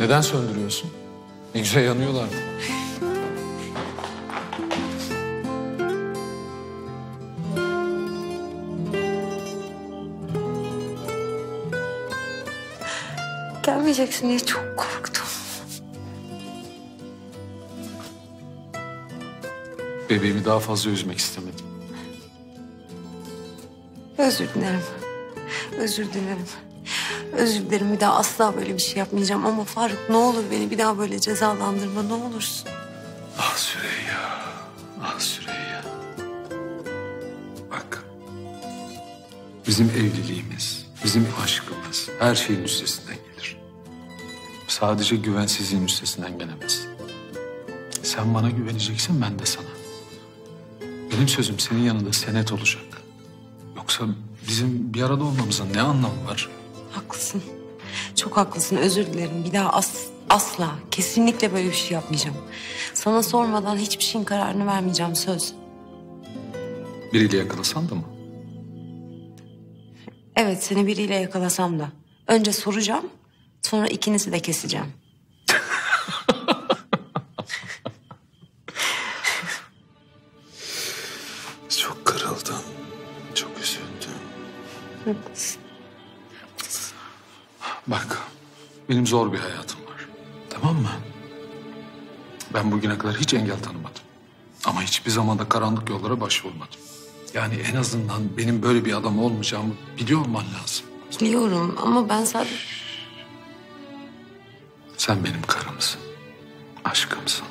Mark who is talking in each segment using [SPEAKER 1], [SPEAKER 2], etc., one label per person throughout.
[SPEAKER 1] Neden söndürüyorsun? Ne güzel yanıyorlardı.
[SPEAKER 2] Gelmeyeceksin diye çok korktum.
[SPEAKER 1] Bebeğimi daha fazla üzmek istemedim.
[SPEAKER 2] Özür dilerim. Özür dilerim. Özür dilerim. Bir daha asla böyle bir şey yapmayacağım. Ama Faruk ne olur beni bir daha böyle cezalandırma ne olursun.
[SPEAKER 1] Ah Süreyya, ah Süreyya. Bak, bizim evliliğimiz, bizim aşkımız her şeyin üstesinden gelir. Sadece güvensizliğin üstesinden gelemez. Sen bana güveneceksin, ben de sana. Benim sözüm senin yanında senet olacak. Yoksa bizim bir arada olmamızın ne anlamı var?
[SPEAKER 2] Haklısın. Çok haklısın. Özür dilerim. Bir daha asla, kesinlikle böyle bir şey yapmayacağım. Sana sormadan hiçbir şeyin kararını vermeyeceğim, söz.
[SPEAKER 1] Biriyle yakalasan da mı?
[SPEAKER 2] Evet, seni biriyle yakalasam da. Önce soracağım, sonra ikinizi de keseceğim.
[SPEAKER 1] Çok kırıldım, çok üzüldüm.
[SPEAKER 2] Haklısın.
[SPEAKER 1] Bak, benim zor bir hayatım var. Tamam mı? Ben bugüne kadar hiç engel tanımadım. Ama hiçbir zaman da karanlık yollara başvurmadım. Yani en azından benim böyle bir adam olmayacağımı biliyor olman lazım.
[SPEAKER 2] Biliyorum ama ben sadece...
[SPEAKER 1] Sen benim karımsın, aşkımsın.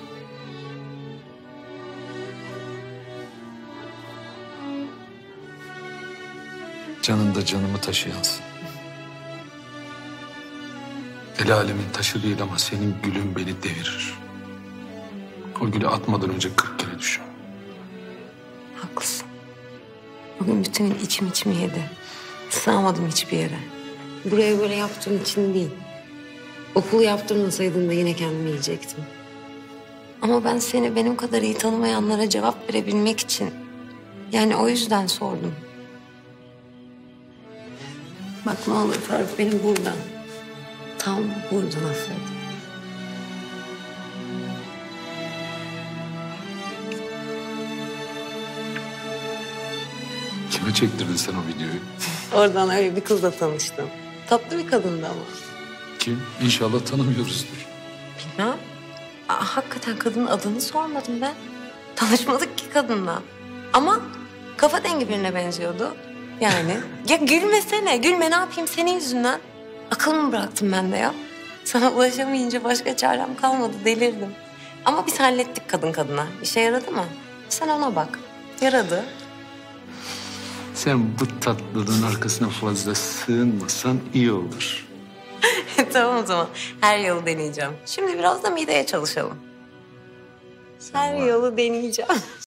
[SPEAKER 1] Canında canımı taşıyansın. El alemin taşı değil ama senin gülün beni devirir. O gülü atmadan önce 40 kere düşün.
[SPEAKER 2] Haklısın. Bugün bütün gün içimi yedi. Sığamadım hiçbir yere. Buraya böyle yaptığım için değil. Okulu yaptırmasaydın da yine kendimi yiyecektim. Ama ben seni benim kadar iyi tanımayanlara cevap verebilmek için... Yani o yüzden sordum. Bak ne olur Faruk, beni buradan. Tam buradan affet.
[SPEAKER 1] Kime çektirdin sen o videoyu?
[SPEAKER 2] Oradan öyle bir kızla tanıştım. Tatlı bir kadındı ama.
[SPEAKER 1] Kim? İnşallah tanımıyoruzdur.
[SPEAKER 2] Bilmem. Hakikaten kadının adını sormadım ben. Tanışmadık ki kadınla. Ama kafa dengi birine benziyordu. Yani. Ya gülmesene. Gülme, ne yapayım senin yüzünden. Akıl mı bıraktım ben de ya? Sana ulaşamayınca başka çarem kalmadı, delirdim. Ama biz hallettik kadın kadına. İşe yaradı mı? Sen ona bak. Yaradı.
[SPEAKER 1] Sen bu tatlılığın arkasına fazla sığınmasan iyi olur.
[SPEAKER 2] Tamam o zaman. Her yolu deneyeceğim. Şimdi biraz da mideye çalışalım. Her yolu deneyeceğim.